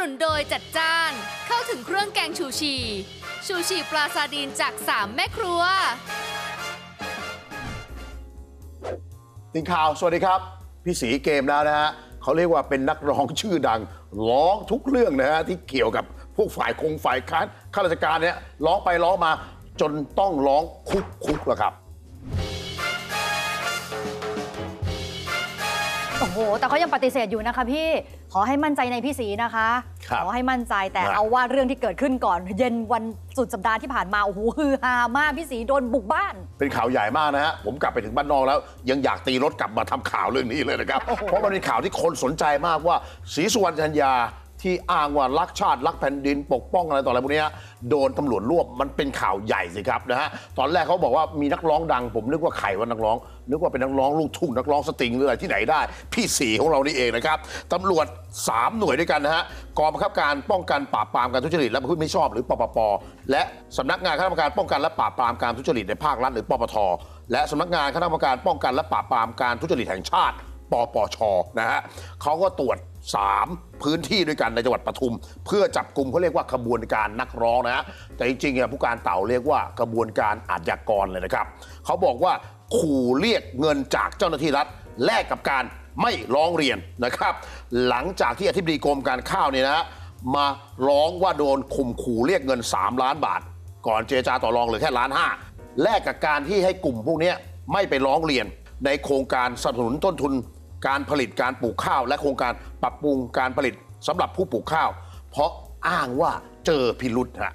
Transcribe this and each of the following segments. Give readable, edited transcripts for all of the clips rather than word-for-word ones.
นุนโดยจัดจ้านเข้าถึงเครื่องแกงชูชีปลาซาดีนจาก3แม่ครัวติงข่าวสวัสดีครับพี่ศรีเกมแล้วนะฮะเขาเรียกว่าเป็นนักร้องชื่อดังร้องทุกเรื่องนะฮะที่เกี่ยวกับพวกฝ่ายค้านข้าราชการเนี่ยร้องไปร้องมาจนต้องร้องคุกแล้วครับโอ้โหแต่เขายังปฏิเสธอยู่นะคะพี่ขอให้มั่นใจในพี่ศรีนะคะขอให้มั่นใจแต่เอาว่าเรื่องที่เกิดขึ้นก่อนเย็นวันสุดสัปดาห์ที่ผ่านมาโอ้โหฮือฮามากพี่ศรีโดนบุกบ้านเป็นข่าวใหญ่มากนะฮะผมกลับไปถึงบ้านนอกแล้วยังอยากตีรถกลับมาทำข่าวเรื่องนี้เลยนะครับเพราะมันเป็นข่าวที่คนสนใจมากว่าศรีสุวรรณจันยาที่อ้างว่ารักชาติรักแผ่นดินปกป้องอะไรต่ออะไรพวกนี้โดนตำรวจรวบมันเป็นข่าวใหญ่สิครับนะฮะตอนแรกเขาบอกว่ามีนักร้องดังผมนึกว่าใครว่านักร้องนึกว่าเป็นนักร้องลูกทุ่งนักร้องสตริงหรืออะไรที่ไหนได้พี่ศรีของเรานี่เองนะครับตำรวจ3หน่วยด้วยกันนะฮะกองบังคับการป้องกันปราบปรามการทุจริตและประพฤติมิชอบหรือปปปและสำนักงานคณะกรรมการป้องกันและปราบปรามการทุจริตในภาครัฐหรือปปทและสำนักงานคณะกรรมการป้องกันและปราบปรามการทุจริตแห่งชาติปปชนะฮะเขาก็ตรวจ3พื้นที่ด้วยกันในจังหวัดปทุมเพื่อจับกลุ่มเขาเรียกว่าขบวนการนักร้องนะฮะแต่จริงๆผู้การเต่าเรียกว่ากระบวนการอาชญากรเลยนะครับเขาบอกว่าขู่เรียกเงินจากเจ้าหน้าที่รัฐแลกกับการไม่ร้องเรียนนะครับหลังจากที่อธิบดีกรมการข้าวเนี่ยนะมาร้องว่าโดนข่มขู่เรียกเงิน3 ล้านบาทก่อนเจรจาต่อรองเหลือแค่1.5 ล้านแลกกับการที่ให้กลุ่มพวกนี้ไม่ไปร้องเรียนในโครงการสนับสนุนต้นทุนการผลิตการปลูกข้าวและโครงการปรับปรุงการผลิตสำหรับผู้ปลูกข้าวเพราะอ้างว่าเจอพิรุธฮะ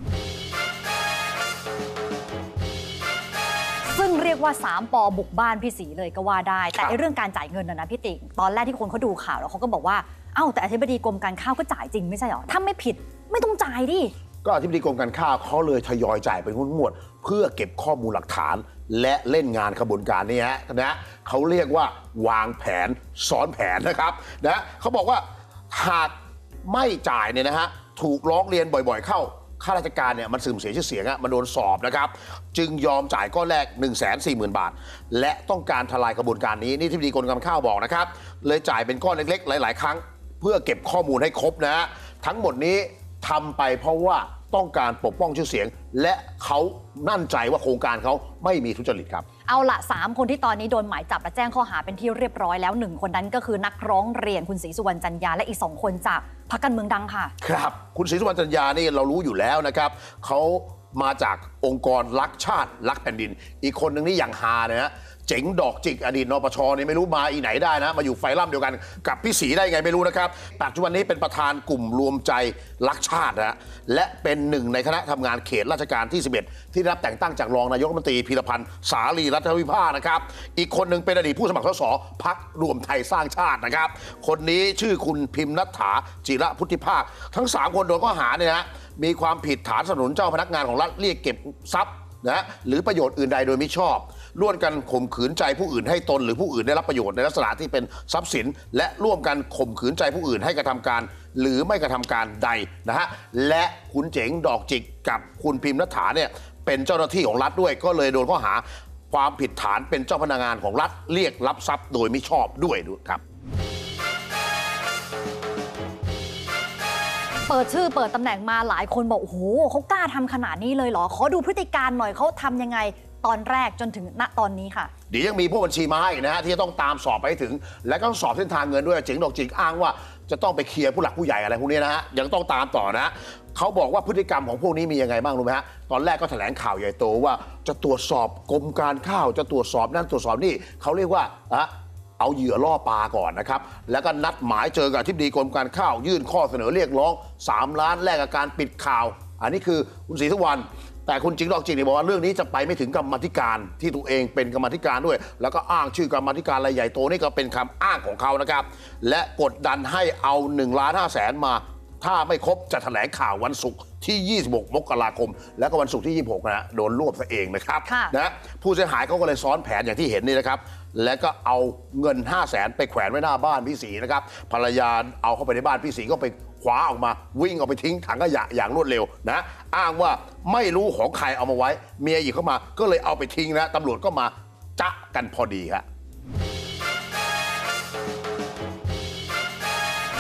ซึ่งเรียกว่า3 ป.บุกบ้านพี่ศรีเลยก็ว่าได้แต่เรื่องการจ่ายเงินนะพี่ติ๋งตอนแรกที่คนเขาดูข่าวแล้วเขาก็บอกว่าเอ้าแต่อธิบดีกรมการข้าวก็จ่ายจริงไม่ใช่หรอถ้าไม่ผิดไม่ต้องจ่ายดิก็อธิบดีกรมการข้าวเขาเลยทยอยจ่ายเป็นงวดๆเพื่อเก็บข้อมูลหลักฐานและเล่นงานขบวนการนี้ฮะนะเขาเรียกว่าวางแผนซ้อนแผนนะครับนะเขาบอกว่าหากไม่จ่ายเนี่ยนะฮะถูกร้องเรียนบ่อยๆเข้าข้าราชการเนี่ยมันเสื่อมเสียชื่อเสียงมันโดนสอบนะครับจึงยอมจ่ายก้อนแรก 140,000 บาทและต้องการทลายกระบวนการนี้นี่อธิบดีกรมการข้าวบอกนะครับเลยจ่ายเป็นก้อนเล็กๆหลายๆครั้งเพื่อเก็บข้อมูลให้ครบนะฮะทั้งหมดนี้ทำไปเพราะว่าต้องการปกป้องชื่อเสียงและเขามั่นใจว่าโครงการเขาไม่มีทุจริตครับเอาละ3 คนที่ตอนนี้โดนหมายจับและแจ้งข้อหาเป็นที่เรียบร้อยแล้ว1 คนนั้นก็คือนักร้องเรียนคุณศรีสุวรรณจันยาและอีก2 คนจากพรรคการเมืองดังค่ะครับคุณศรีสุวรรณจันยานี่เรารู้อยู่แล้วนะครับเขามาจากองค์กรรักชาติรักแผ่นดินอีกคนหนึ่งนี่อย่างฮานะฮะเจ๋งดอกจิกอดีตนปชนี่ไม่รู้มาอีไหนได้นะมาอยู่ไฟล่ำเดียวกันกับพี่ศรีได้ไงไม่รู้นะครับปัจจุบันนี้เป็นประธานกลุ่มรวมใจรักชาตินะและเป็นหนึ่งในคณะทำงานเขตราชการที่11ที่รับแต่งตั้งจากรองนายกรัฐมนตรีพีรพันธ์สาลีรัฐวิภาคนะครับอีกคนหนึ่งเป็นอดีตผู้สมัครสสพรรครวมไทยสร้างชาตินะครับคนนี้ชื่อคุณพิมพ์ณัฐฐาจิระพุทธิภาคทั้ง3 คนโดนข้อหาเนี่ยนะมีความผิดฐานสนับสนุนเจ้าพนักงานของรัฐเรียกเก็บทรัพย์นะหรือประโยชน์อื่นใดโดยมิชอบร่วมกันข่มขืนใจผู้อื่นให้ตนหรือผู้อื่นได้รับประโยชน์ในลักษณะที่เป็นทรัพย์สินและร่วมกันข่มขืนใจผู้อื่นให้กระทำการหรือไม่กระทำการใดนะฮะและคุณเจ๋งดอกจิกกับคุณพิมพ์ณัฐฐาเนี่ยเป็นเจ้าหน้าที่ของรัฐด้วยก็เลยโดนข้อหาความผิดฐานเป็นเจ้าพนักงานของรัฐเรียกรับทรัพย์โดยมิชอบด้วยครับเปิดชื่อเปิดตำแหน่งมาหลายคนบอกโอ้โหเขากล้าทำขนาดนี้เลยเหรอขอดูพฤติการหน่อยเขาทำยังไงตอนแรกจนถึงณตอนนี้ค่ะเดี๋ยวยังมีพวกบัญชีมาให้นะฮะที่จะต้องตามสอบไปถึงและก็สอบเส้นทางเงินด้วยเจ๋งดอกจิกอ้างว่าจะต้องไปเคลียร์ผู้หลักผู้ใหญ่อะไรพวกนี้นะฮะยังต้องตามต่อนะเขาบอกว่าพฤติกรรมของพวกนี้มียังไงบ้างรู้ไหมฮะตอนแรกก็แถลงข่าวใหญ่โตว่าจะตรวจสอบกรมการข้าวจะตรวจสอบนั่นตรวจสอบนี่เขาเรียกว่าเอาเหยื่อล่อปลาก่อนนะครับแล้วก็นัดหมายเจอกับอธิบดีกรมการข้าวยื่นข้อเสนอเรียกร้อง3 ล้านแลกกับการปิดข่าวอันนี้คือคุณศรีสุวรรณแต่คุณจิงดอกจิกเนี่ยบอกว่าเรื่องนี้จะไปไม่ถึงกรรมาธิการที่ตัวเองเป็นกรรมาธิการด้วยแล้วก็อ้างชื่อกรรมาธิการรายใหญ่โตนี่ก็เป็นคำอ้างของเขานะครับและกดดันให้เอา1,500,000มาถ้าไม่ครบจะแถลงข่าววันศุกร์ที่26 มกราคมแล้วก็วันศุกร์ที่26นะโดนรวบซะเองนะครับนะผู้เสียหายเขาก็เลยซ้อนแผนอย่างที่เห็นนี่นะครับแล้วก็เอาเงิน500,000ไปแขวนไว้หน้าบ้านพี่ศรีนะครับภรรยาเอาเข้าไปในบ้านพี่ศรีก็ไปคว้าออกมาวิ่งออกไปทิ้งถังขยะอย่างรวดเร็วนะอ้างว่าไม่รู้ของใครเอามาไว้เมียหยิบเข้ามาก็เลยเอาไปทิ้งนะตำรวจก็มาจ๊ะกันพอดีครับ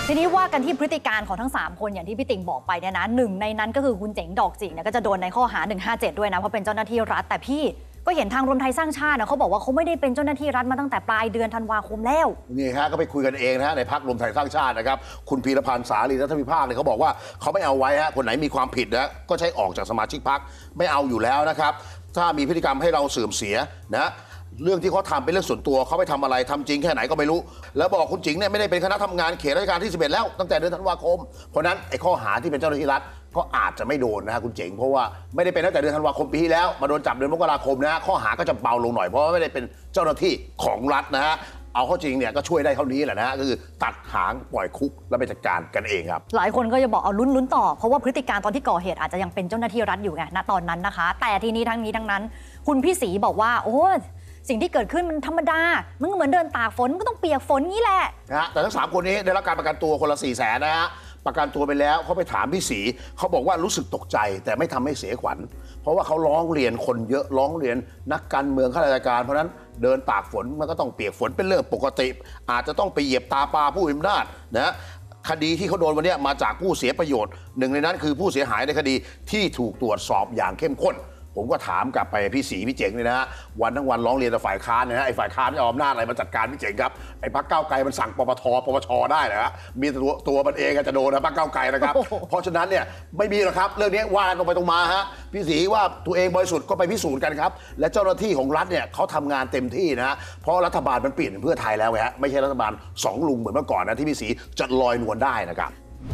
ทีนี้ว่ากันที่พฤติการของทั้ง3คนอย่างที่พี่ติ่งบอกไปเนี่ยนะหนึ่งในนั้นก็คือคุณเจ๋งดอกจิกเนี่ยก็จะโดนในข้อหา157ด้วยนะเพราะเป็นเจ้าหน้าที่รัฐแต่พี่ก็เห็นทางรวมไทยสร้างชาตินะเขาบอกว่าเขาไม่ได้เป็นเจ้าหน้าที่รัฐมาตั้งแต่ปลายเดือนธันวาคมแล้วนี่ฮะก็ไปคุยกันเองนะฮะในพรรครวมไทยสร้างชาตินะครับคุณพีรพันธ์สาลีรัฐวิภาคเนี่ยเขาบอกว่าเขาไม่เอาไว้ฮะคนไหนมีความผิดนะก็ใช้ออกจากสมาชิกพรรคไม่เอาอยู่แล้วนะครับถ้ามีพฤติกรรมให้เราเสื่อมเสียนะเรื่องที่เขาทำเป็นเรื่องส่วนตัวเขาไปทำอะไรทำจริงแค่ไหนก็ไม่รู้แล้วบอกคุณจิงเนี่ยไม่ได้เป็นคณะทำงานเขตราชการที่11แล้วตั้งแต่เดือนธันวาคมเพราะนั้นไอ้ข้อหาที่เป็นเจ้าหน้าที่รัฐก็อาจจะไม่โดนนะฮะคุณเจ๋งเพราะว่าไม่ได้เป็นตั้งแต่เดือนธันวาคมปีที่แล้วมาโดนจับเดือนมกราคมนะข้อหาก็จะเบาลงหน่อยเพราะว่าไม่ได้เป็นเจ้าหน้าที่ของรัฐนะฮะเอาเข้าจริงเนี่ยก็ช่วยได้เท่านี้แหละนะฮะก็คือตัดหางปล่อยคุกแล้วไปจัดการกันเองครับหลายคนก็จะบอกเอาลุ้นต่อเพราะว่าพฤติการตอนที่ก่อเหตุอาจจะยังเป็นเจ้าหน้าที่รัฐอยู่ไงณตอนนั้นนะคะแต่ทีนี้ทั้งนั้นคุณพี่ศรีบอกว่าโอ้สิ่งที่เกิดขึ้นมันธรรมดามันก็เหมือนเดินตากฝนก็ต้องเปียกฝนงี้แหละนะแต่ทั้ง3คนนี้ได้รับการประกันตัวคนละ400,000นะฮะประกันตัวไปแล้วเขาไปถามพี่ศรีเขาบอกว่ารู้สึกตกใจแต่ไม่ทำให้เสียขวัญเพราะว่าเขาร้องเรียนคนเยอะร้องเรียนนักการเมืองข้าราชการเพราะนั้นเดินตากฝนมันก็ต้องเปียกฝนเป็นเรื่องปกติอาจจะต้องไปเหยียบตาปลาผู้มีอำนาจนะคดีที่เขาโดนวันนี้มาจากผู้เสียประโยชน์หนึ่งในนั้นคือผู้เสียหายในคดีที่ถูกตรวจสอบอย่างเข้มข้นผมก็ถามกลับไปพี่ศรีพี่เจ๋งเลยนะฮะวันทั้งวันร้องเรียนกับฝ่ายค้านนะฮะไอ้ฝ่ายค้านจะเอาอำนาจอะไรมาจัดการพี่เจ๋งครับไอ้พรรคก้าวไกลมันสั่งปปชได้เหรอฮะมีตัวมันเองจะโดนนะพรรคก้าวไกลนะครับเพราะฉะนั้นเนี่ยไม่มีหรอกครับเรื่องนี้ว่าตรงไปตรงมาฮะพี่ศรีว่าตัวเองบริสุทธิ์ก็ไปพิสูจน์กันครับและเจ้าหน้าที่ของรัฐเนี่ยเขาทำงานเต็มที่นะฮะเพราะรัฐบาลมันเปลี่ยนเป็นเพื่อไทยแล้วไงฮะไม่ใช่รัฐบาล2ลุงเหมือนเมื่อก่อนนะที่พี่ศรีจะลอยนวลได้นะครับ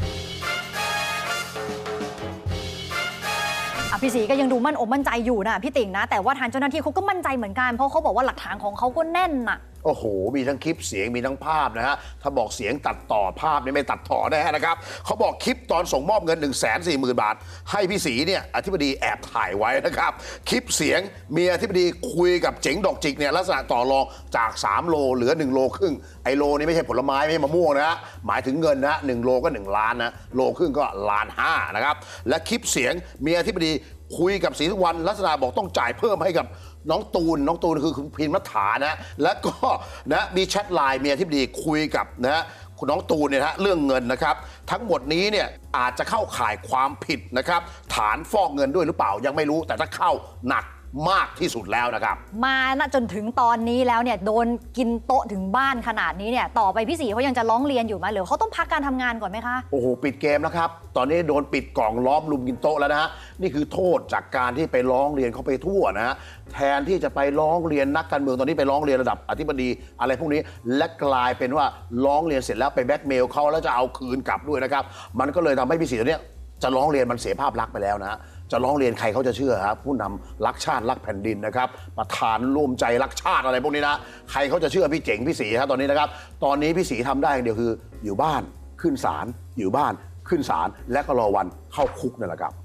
พี่ศรีก็ยังดูมั่นอกมั่นใจอยู่นะพี่ติ่งนะแต่ว่าทางเจ้าหน้าที่เขาก็มั่นใจเหมือนกันเพราะเขาบอกว่าหลักฐานของเขาก็แน่นน่ะโอ้โหมีทั้งคลิปเสียงมีทั้งภาพนะฮะถ้าบอกเสียงตัดต่อภาพนี่ไม่ตัดต่อแน่นะครับเขาบอกคลิปตอนส่งมอบเงิน 140,000 บาทให้พี่ศรีเนี่ยอธิบดีแอบถ่ายไว้นะครับคลิปเสียงมีอธิบดีคุยกับเจ๋งดอกจิกเนี่ยลักษณะต่อรองจาก3โลเหลือ1โลครึ่งไอโลนี่ไม่ใช่ผลไม้ไม่ใช่มะม่วงนะฮะหมายถึงเงินนะ1โลก็1ล้านนะโลครึ่งก็1.5 ล้านนะครับและคลิปเสียงมีอธิบดีคุยกับศรีสุวรรณลักษณะบอกต้องจ่ายเพิ่มให้กับน้องตูนคือคุณพิมพ์รัฐานะแล้วก็นะมีแชทไลน์มีอธิบดีคุยกับนะคุณน้องตูนเนี่ยนะเรื่องเงินนะครับทั้งหมดนี้เนี่ยอาจจะเข้าข่ายความผิดนะครับฐานฟอกเงินด้วยหรือเปล่ายังไม่รู้แต่ถ้าเข้าหนักมากที่สุดแล้วนะครับมาณจนถึงตอนนี้แล้วเนี่ยโดนกินโต๊ะถึงบ้านขนาดนี้เนี่ยต่อไปพี่ศรีเขายังจะร้องเรียนอยู่ไหมหรือเขาต้องพักการทำงานก่อนไหมคะโอ้โหปิดเกมแล้วครับตอนนี้โดนปิดกล่องล้อมลุมกินโต๊ะแล้วนะฮะนี่คือโทษจากการที่ไปร้องเรียนเขาไปทั่วนะฮะแทนที่จะไปร้องเรียนนักการเมืองตอนนี้ไปร้องเรียนระดับอธิบดีอะไรพวกนี้และกลายเป็นว่าร้องเรียนเสร็จแล้วไปแบล็กเมลเขาแล้วจะเอาคืนกลับด้วยนะครับมันก็เลยทำให้พี่ศรีตัวเนี้ยจะร้องเรียนมันเสียภาพลักษณ์ไปแล้วนะฮะจะร้องเรียนใครเขาจะเชื่อครับผู้นำรักชาติรักแผ่นดินนะครับประธานร่วมใจรักชาติอะไรพวกนี้นะใครเขาจะเชื่อพี่เจ๋งพี่ศรีครับตอนนี้นะครับตอนนี้พี่ศรีทำได้อย่างเดียวคืออยู่บ้านขึ้นศาลอยู่บ้านขึ้นศาลและก็รอวันเข้าคุกนั่นแหละครับ